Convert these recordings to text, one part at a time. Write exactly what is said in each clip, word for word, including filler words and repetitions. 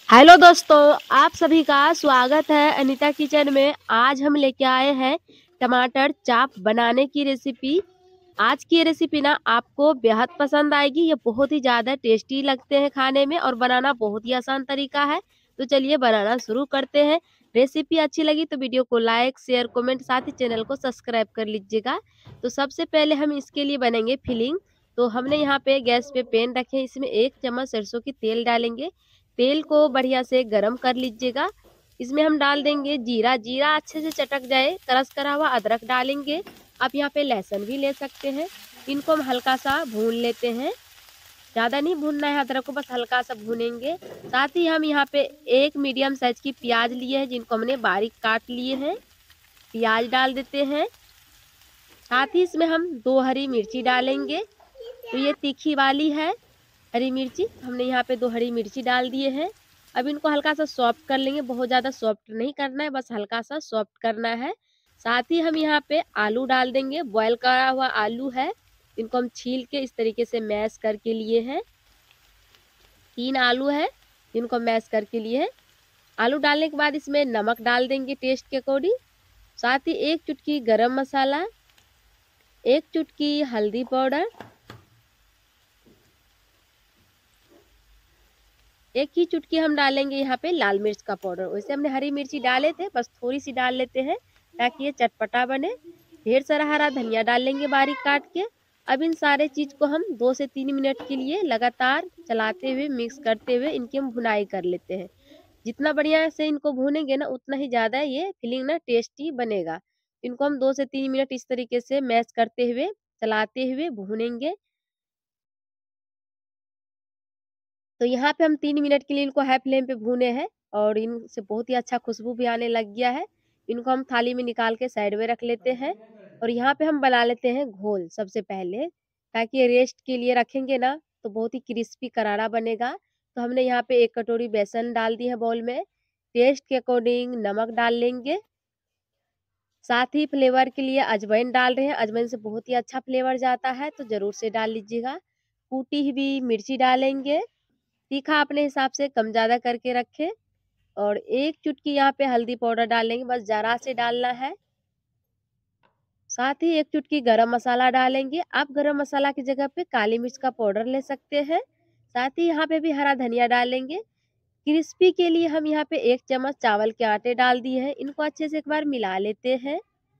Hello दोस्तों, आप सभी का स्वागत है अनीता किचन में। आज हम लेके आए हैं टमाटर चाप बनाने की रेसिपी। आज की ये रेसिपी ना आपको बेहद पसंद आएगी। ये बहुत ही ज़्यादा टेस्टी लगते हैं खाने में और बनाना बहुत ही आसान तरीका है। तो चलिए बनाना शुरू करते हैं। रेसिपी अच्छी लगी तो वीडियो को लाइक, शेयर, कमेंट, साथ ही चैनल को सब्सक्राइब कर लीजिएगा। तो सबसे पहले हम इसके लिए बनेंगे फिलिंग। तो हमने यहाँ पे गैस पे पैन रखे हैं, इसमें एक चम्मच सरसों की तेल डालेंगे। तेल को बढ़िया से गरम कर लीजिएगा। इसमें हम डाल देंगे जीरा। जीरा अच्छे से चटक जाए, क्रश करा हुआ अदरक डालेंगे। आप यहाँ पे लहसुन भी ले सकते हैं। इनको हम हल्का सा भून लेते हैं, ज़्यादा नहीं भूनना है अदरक को, बस हल्का सा भूनेंगे। साथ ही हम यहाँ पे एक मीडियम साइज की प्याज लिए हैं, जिनको हमने बारीक काट लिए हैं। प्याज डाल देते हैं। साथ ही इसमें हम दो हरी मिर्ची डालेंगे। तो ये तीखी वाली है हरी मिर्ची, हमने यहाँ पे दो हरी मिर्ची डाल दिए हैं। अब इनको हल्का सा सॉफ्ट कर लेंगे, बहुत ज़्यादा सॉफ्ट नहीं करना है, बस हल्का सा सॉफ्ट करना है। साथ ही हम यहाँ पे आलू डाल देंगे, बॉयल करा हुआ आलू है। इनको हम छील के इस तरीके से मैश करके लिए हैं। तीन आलू है, इनको मैश करके लिए हैं। आलू डालने के बाद इसमें नमक डाल देंगे टेस्ट के अकॉर्डिंग। साथ ही एक चुटकी गरम मसाला, एक चुटकी हल्दी पाउडर, एक ही चुटकी हम डालेंगे यहाँ पे लाल मिर्च का पाउडर। वैसे हमने हरी मिर्ची डाले थे, बस थोड़ी सी डाल लेते हैं ताकि ये चटपटा बने। ढेर सारा हरा धनिया डाल लेंगे बारीक काट के। अब इन सारे चीज को हम दो से तीन मिनट के लिए लगातार चलाते हुए मिक्स करते हुए इनकी हम भुनाई कर लेते हैं। जितना बढ़िया से इनको भूनेंगे ना, उतना ही ज्यादा ये फिलिंग ना टेस्टी बनेगा। इनको हम दो से तीन मिनट इस तरीके से मैश करते हुए चलाते हुए भूनेंगे। तो यहाँ पे हम तीन मिनट के लिए इनको हाई फ्लेम पे भूने हैं और इनसे बहुत ही अच्छा खुशबू भी आने लग गया है। इनको हम थाली में निकाल के साइड में रख लेते हैं और यहाँ पे हम बना लेते हैं घोल सबसे पहले, ताकि ये रेस्ट के लिए रखेंगे ना तो बहुत ही क्रिस्पी करारा बनेगा। तो हमने यहाँ पे एक कटोरी बेसन डाल दी है बाउल में। टेस्ट के अकॉर्डिंग नमक डाल लेंगे। साथ ही फ्लेवर के लिए अजवाइन डाल रहे हैं। अजवाइन से बहुत ही अच्छा फ्लेवर जाता है, तो ज़रूर से डाल लीजिएगा। कूटी हुई मिर्ची डालेंगे। तीखा अपने हिसाब से कम ज़्यादा करके रखें। और एक चुटकी यहाँ पे हल्दी पाउडर डालेंगे, बस ज़रा से डालना है। साथ ही एक चुटकी गरम मसाला डालेंगे। आप गरम मसाला की जगह पे काली मिर्च का पाउडर ले सकते हैं। साथ ही यहाँ पे भी हरा धनिया डालेंगे। क्रिस्पी के लिए हम यहाँ पे एक चम्मच चावल के आटे डाल दिए हैं। इनको अच्छे से एक बार मिला लेते हैं।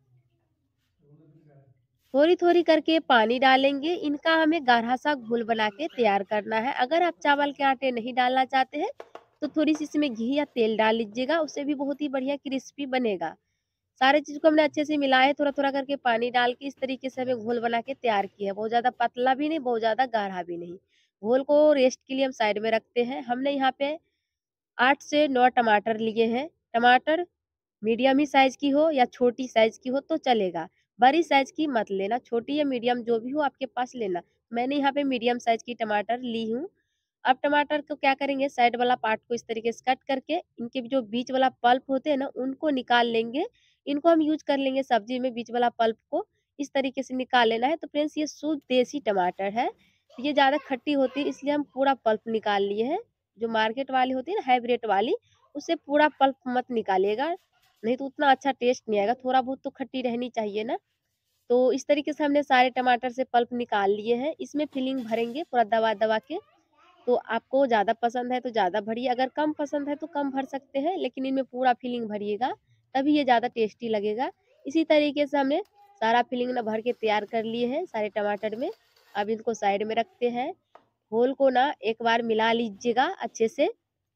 थोड़ी-थोड़ी करके पानी डालेंगे। इनका हमें गाढ़ा सा घोल बना के तैयार करना है। अगर आप चावल के आटे नहीं डालना चाहते हैं, तो थोड़ी-सी इसमें घी या तेल डाल लीजिएगा, उससे भी बहुत ही बढ़िया क्रिस्पी बनेगा। सारे चीज़ को हमने अच्छे से मिलाया है, थोड़ा-थोड़ा करके पानी डाल के इस तरीके से हमें घोल बना के तैयार किया है। बहुत ज़्यादा पतला भी नहीं, बहुत ज़्यादा गाढ़ा भी नहीं। घोल को रेस्ट के लिए हम साइड में रखते हैं। हमने यहाँ पे आठ से नौ टमाटर लिए हैं। टमाटर मीडियम ही साइज़ की हो या छोटी साइज़ की हो तो चलेगा। बड़ी साइज़ की मत लेना, छोटी या मीडियम जो भी हो आपके पास लेना। मैंने यहाँ पे मीडियम साइज़ की टमाटर ली हूँ। अब टमाटर को क्या करेंगे, साइड वाला पार्ट को इस तरीके से कट करके इनके जो बीच वाला पल्प होते हैं ना, उनको निकाल लेंगे। इनको हम यूज़ कर लेंगे सब्ज़ी में, बीच वाला पल्प को इस तरीके से निकाल लेना है। तो फ्रेंड्स, ये शुद्ध देसी टमाटर है। ये ज़्यादा खट्टी होती है, इसलिए हम पूरा पल्प निकाल लिए हैं। जो मार्केट वाली होती है ना हाइब्रिड वाली, उससे पूरा पल्प मत निकालिएगा, नहीं तो उतना अच्छा टेस्ट नहीं आएगा। थोड़ा बहुत तो खट्टी रहनी चाहिए ना। तो इस तरीके से हमने सारे टमाटर से पल्प निकाल लिए हैं। इसमें फिलिंग भरेंगे पूरा दबा-दबा के। तो आपको ज़्यादा पसंद है तो ज़्यादा भरिए, अगर कम पसंद है तो कम भर सकते हैं, लेकिन इनमें पूरा फिलिंग भरिएगा, तभी ये ज़्यादा टेस्टी लगेगा। इसी तरीके से हमने सारा फिलिंग ना भर के तैयार कर लिए हैं सारे टमाटर में। अब इनको साइड में रखते हैं। घोल को ना एक बार मिला लीजिएगा अच्छे से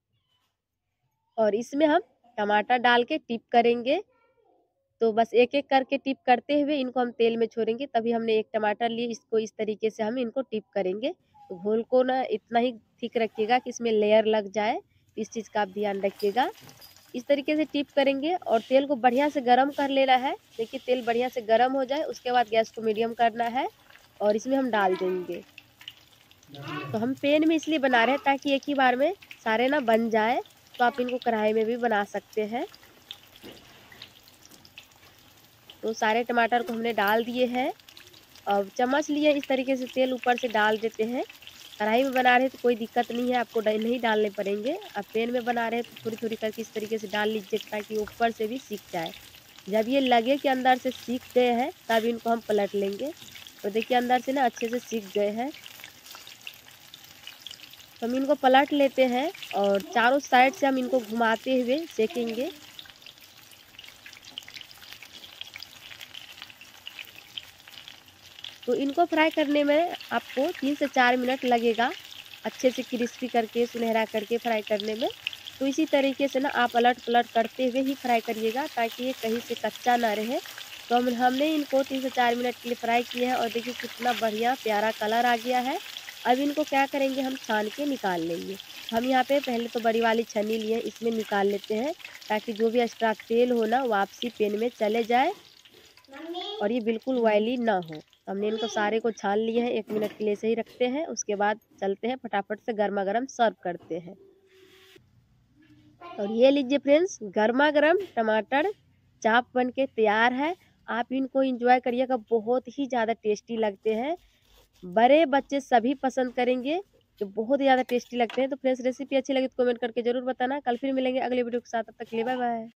और इसमें हम टमाटर डाल के टिप करेंगे। तो बस एक-एक करके टिप करते हुए इनको हम तेल में छोड़ेंगे। तभी हमने एक टमाटर लिए, इसको इस तरीके से हम इनको टिप करेंगे। तो घोल को ना इतना ही थिक रखिएगा कि इसमें लेयर लग जाए, इस चीज़ का आप ध्यान रखिएगा। इस तरीके से टिप करेंगे और तेल को बढ़िया से गरम कर लेना है। देखिए तेल बढ़िया से गरम हो जाए, उसके बाद गैस को मीडियम करना है और इसमें हम डाल देंगे। तो हम पैन में इसलिए बना रहे हैं ताकि एक ही बार में सारे ना बन जाए। तो आप इनको कढ़ाई में भी बना सकते हैं। तो सारे टमाटर को हमने डाल दिए हैं। अब चम्मच लिए इस तरीके से तेल ऊपर से डाल देते हैं कढ़ाई में बना रहे हैं तो कोई दिक्कत नहीं है, आपको ड नहीं डालने पड़ेंगे। आप पैन में बना रहे हैं तो थोड़ी-थोड़ी करके इस तरीके से डाल लीजिए ताकि ऊपर से भी सीख जाए। जब ये लगे कि अंदर से सीख गए हैं तब इनको हम पलट लेंगे। तो देखिए अंदर से ना अच्छे से सीख गए हैं। तो हम इनको पलट लेते हैं और चारों साइड से हम इनको घुमाते हुए सेकेंगे। तो इनको फ्राई करने में आपको तीन से चार मिनट लगेगा, अच्छे से क्रिस्पी करके, सुनहरा करके फ्राई करने में। तो इसी तरीके से ना आप पलट-पलट करते हुए ही फ्राई करिएगा ताकि ये कहीं से कच्चा ना रहे। तो हम हमने इनको तीन से चार मिनट के लिए फ्राई किया है और देखिए कितना बढ़िया प्यारा कलर आ गया है। अब इनको क्या करेंगे, हम छान के निकाल लेंगे। हम यहाँ पे पहले तो बड़ी वाली छन्नी लिए हैं, इसमें निकाल लेते हैं ताकि जो भी एक्स्ट्रा तेल हो ना वापसी पैन में चले जाए और ये बिल्कुल ऑयली ना हो। हमने इनको सारे को छान लिए हैं, एक मिनट के लिए ऐसे ही रखते हैं, उसके बाद चलते हैं फटाफट से गरमा-गरम सर्व करते हैं। और ये लीजिए फ्रेंड्स, गरमा-गरम टमाटर चाप बन के तैयार है। आप इनको एन्जॉय करिएगा, बहुत ही ज़्यादा टेस्टी लगते हैं। बड़े बच्चे सभी पसंद करेंगे, जो बहुत ही ज़्यादा टेस्टी लगते हैं। तो फ्रेंड्स रेसिपी अच्छी लगी तो कमेंट करके ज़रूर बताना। कल फिर मिलेंगे अगले वीडियो के साथ, तब तक के लिए बाय बाय।